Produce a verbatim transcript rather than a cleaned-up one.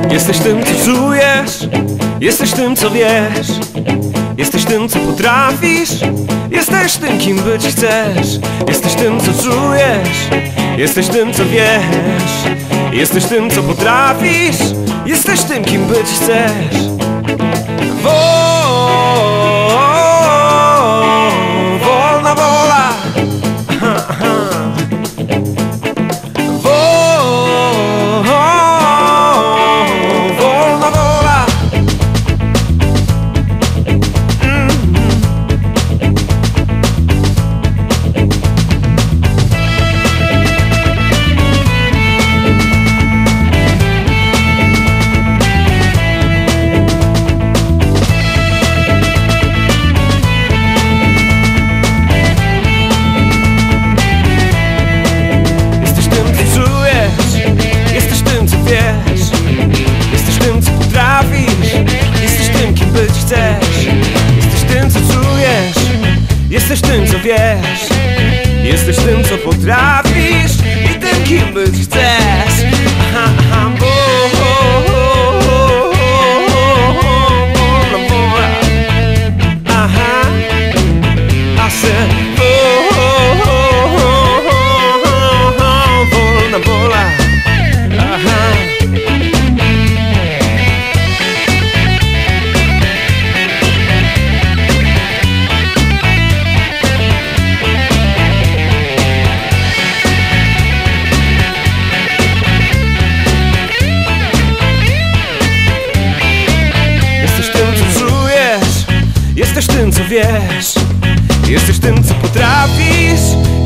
Jesteś tym, co czujesz, jesteś tym, co wiesz, jesteś tym, co potrafisz, jesteś tym, kim być chcesz. Jesteś tym, co czujesz, jesteś tym, co wiesz, jesteś tym, co potrafisz, jesteś tym, kim być chcesz. Wo- wolna wola. Jesteś tym, co czujesz, jesteś tym, co wiesz, jesteś tym, co potrafisz i tym, kim być chcesz. Aha, aha, bo, aha, I said, wolna wola, aha. Jesteś tym, co wiesz, jesteś tym, co potrafisz,